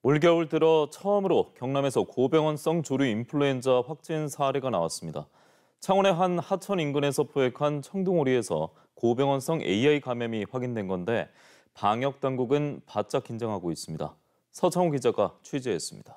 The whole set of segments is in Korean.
올겨울 들어 처음으로 경남에서 고병원성 조류 인플루엔자 확진 사례가 나왔습니다. 창원의 한 하천 인근에서 포획한 청둥오리에서 고병원성 AI 감염이 확인된 건데 방역 당국은 바짝 긴장하고 있습니다. 서창호 기자가 취재했습니다.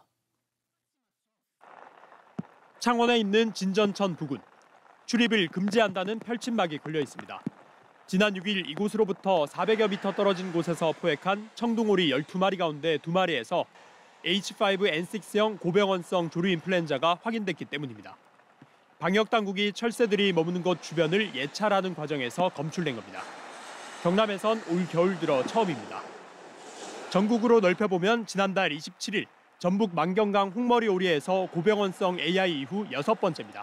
창원에 있는 진전천 부근. 출입을 금지한다는 펼침막이 걸려 있습니다. 지난 6일 이곳으로부터 400여 미터 떨어진 곳에서 포획한 청둥오리 12마리 가운데 2마리에서 H5N6형 고병원성 조류 인플루엔자가 확인됐기 때문입니다. 방역 당국이 철새들이 머무는 곳 주변을 예찰하는 과정에서 검출된 겁니다. 경남에선 올 겨울 들어 처음입니다. 전국으로 넓혀보면 지난달 27일 전북 만경강 홍머리 오리에서 고병원성 AI 이후 6번째입니다.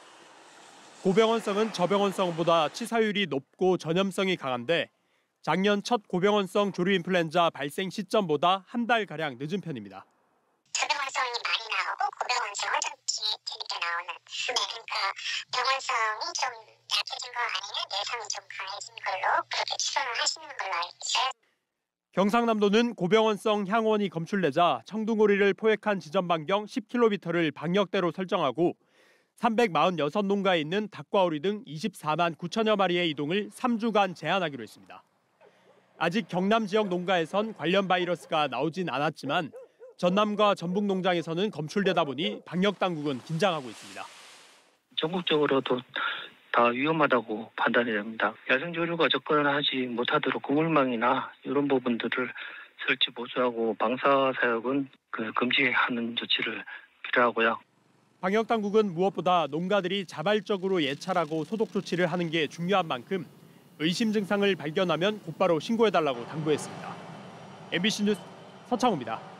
고병원성은 저병원성보다 치사율이 높고 전염성이 강한데 작년 첫 고병원성 조류 인플루엔자 발생 시점보다 한 달가량 늦은 편입니다. 저병원성이 많이 나오고 고병원성은 좀 뒤늦게 나오는. 그러니까 병원성이 좀 약해진 거 아니면 내성이 좀 강해진 걸로 그렇게 추정을 하시는 걸로 알고 있어요. 경상남도는 고병원성 향원이 검출되자 청둥오리를 포획한 지점 반경 10km를 방역대로 설정하고 346농가에 있는 닭과오리 등 24만 9천여 마리의 이동을 3주간 제한하기로 했습니다. 아직 경남 지역 농가에선 관련 바이러스가 나오진 않았지만 전남과 전북 농장에서는 검출되다 보니 방역 당국은 긴장하고 있습니다. 전국적으로도 다 위험하다고 판단이 됩니다. 야생조류가 접근하지 못하도록 그물망이나 이런 부분들을 설치 보수하고 방사 사역은 금지하는 조치를 필요하고요. 방역 당국은 무엇보다 농가들이 자발적으로 예찰하고 소독 조치를 하는 게 중요한 만큼 의심 증상을 발견하면 곧바로 신고해달라고 당부했습니다. MBC 뉴스 서창호입니다.